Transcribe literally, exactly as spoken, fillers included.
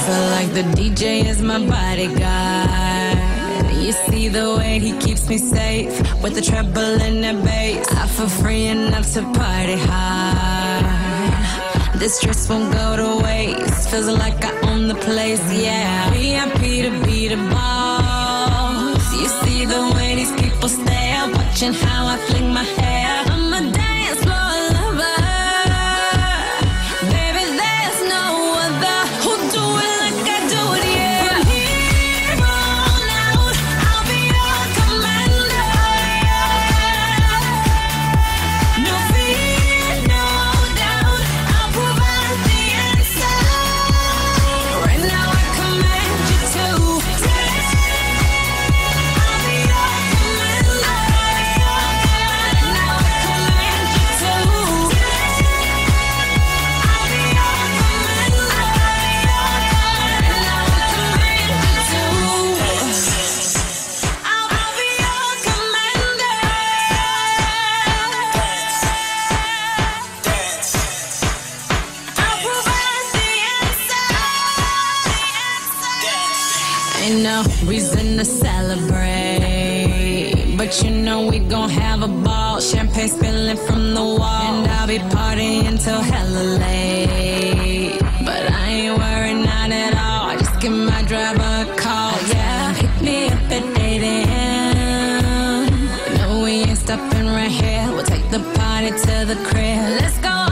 feel like the D J is my bodyguard. You see the way he keeps me safe with the treble and the bass. I feel free enough to party hard. This dress won't go to waste. Feels like I own the place, yeah. V I P to be the boss. You see the way these people stare, watching how I fling my hair. I'm a dance floor lover. Baby, there's no other who do it like I do it, yeah. From here on out, I'll be your commander. No fear, no doubt, I'll provide the answer. Right now I command you to dance. I'll be your commander. Now I command you to dance. I'll be your commander. Now I command you to I'll be your commander. I'll provide the answer. Ain't no reason to celebrate, but you know we gon' have a ball. Champagne spilling from the wall, and I'll be partying till hella late. But I ain't worried, not at all. Just give my driver a call, yeah. Pick me up at eight a.m. No, we ain't stopping right here. We'll take the party to the crib. Let's go